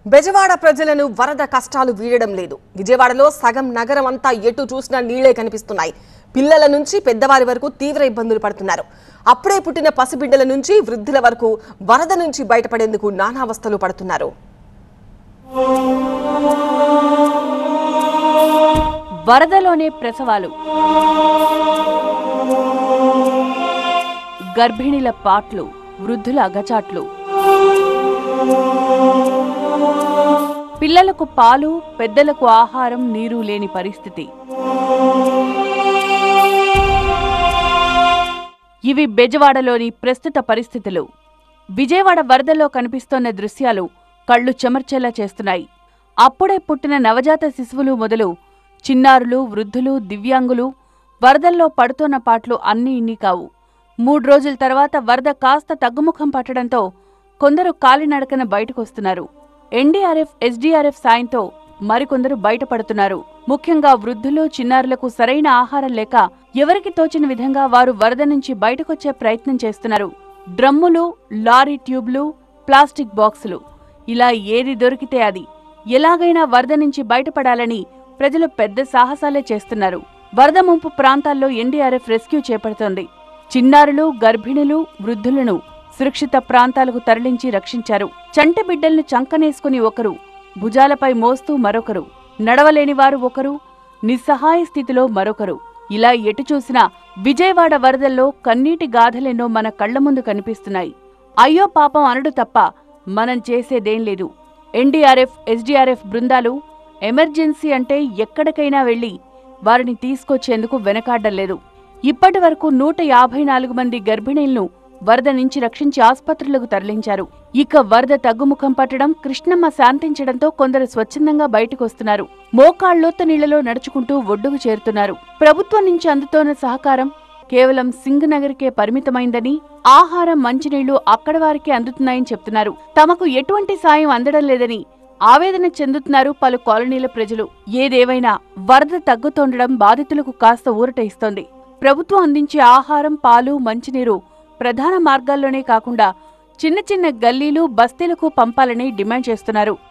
బెజవాడ ప్రజలను వరద కష్టాలు వీడడం లేదు. విజయవాడలో సగం నగరం అంతా ఎటు చూసినా నీళ్లే కనిపిస్తున్నాయి. పిల్లల నుంచి పెద్దవారి వరకు తీవ్ర ఇబ్బందులు పడుతున్నారు. అప్పుడే పుట్టిన పసిబిడ్డల నుంచి వృద్ధుల వరకు వరద నుంచి బయటపడేందుకు నానావస్థలు పడుతున్నారు. వరదలోనే ప్రసవాలు, గర్భిణీల పాట్లు, వృద్ధుల అగచాట్లు, పిల్లలకు పాలు, పెద్దలకు ఆహారం, నీరు లేని పరిస్థితి. ఇవి బెజవాడలోని ప్రస్తుత పరిస్థితులు. విజయవాడ వరదలో కనిపిస్తోన్న దృశ్యాలు కళ్లు చెమర్చేలా చేస్తున్నాయి. అప్పుడే పుట్టిన నవజాత శిశువులు మొదలు చిన్నారులు, వృద్ధులు, దివ్యాంగులు వరదల్లో పడుతోన్న పాట్లు అన్నీ ఇన్ని కావు. 3 రోజుల తర్వాత వరద కాస్త తగ్గుముఖం పట్టడంతో కొందరు కాలినడకన బయటకొస్తున్నారు. ఎన్డీఆర్ఎఫ్, ఎస్డీఆర్ఎఫ్ సాయంతో మరికొందరు బయటపడుతున్నారు. ముఖ్యంగా వృద్ధులు, చిన్నారులకు సరైన ఆహారం లేక ఎవరికి తోచిన విధంగా వారు వరద నుంచి బయటకొచ్చే ప్రయత్నం చేస్తున్నారు. డ్రమ్ములు, లారీ ట్యూబ్లు, ప్లాస్టిక్ బాక్సులు, ఇలా ఏది దొరికితే అది ఎలాగైనా వరద నుంచి బయటపడాలని ప్రజలు పెద్ద సాహసాలే చేస్తున్నారు. వరద ముంపు ప్రాంతాల్లో ఎన్డీఆర్ఎఫ్ రెస్క్యూ చేపడుతోంది. చిన్నారులు, గర్భిణులు, వృద్ధులను సురక్షిత ప్రాంతాలకు తరలించి రక్షించారు. చంటి బిడ్డల్ని చంకనేసుకుని ఒకరు, భుజాలపై మోస్తూ మరొకరు, నడవలేనివారు ఒకరు, నిస్సహాయ స్థితిలో మరొకరు, ఇలా ఎటు చూసినా విజయవాడ వరదల్లో కన్నీటి గాథలెన్నో మన కళ్ల ముందు కనిపిస్తున్నాయి. అయ్యో పాపం అనడు తప్ప మనం చేసేదేం లేదు. ఎన్డీఆర్ఎఫ్, ఎస్డీఆర్ఎఫ్ బృందాలు ఎమర్జెన్సీ అంటే ఎక్కడికైనా వెళ్లి వారిని తీసుకొచ్చేందుకు వెనకాడ్డలేదు. ఇప్పటి వరకు 154 మంది గర్భిణీలను వరద నుంచి రక్షించి ఆస్పత్రులకు తరలించారు. ఇక వరద తగ్గుముఖం పట్టడం, కృష్ణమ్మ శాంతించడంతో కొందరు స్వచ్ఛందంగా బయటకొస్తున్నారు. మోకాళ్లోతు నీళ్లలో నడుచుకుంటూ ఒడ్డుకు చేరుతున్నారు. ప్రభుత్వం నుంచి అందుతోన్న సహకారం కేవలం సింగనగర్కే పరిమితమైందని, ఆహారం, మంచినీళ్లు అక్కడి వారికే అందుతున్నాయని చెప్తున్నారు. తమకు ఎటువంటి సాయం అందడం లేదని ఆవేదన చెందుతున్నారు పలు కాలనీల ప్రజలు. ఏదేవైనా వరద తగ్గుతుండడం బాధితులకు కాస్త ఊరట ఇస్తోంది. ప్రభుత్వం అందించే ఆహారం, పాలు, మంచినీరు ప్రధాన మార్గాల్లోనే కాకుండా చిన్న చిన్న గల్లీలు, బస్తీలకు పంపాలని డిమాండ్ చేస్తున్నారు.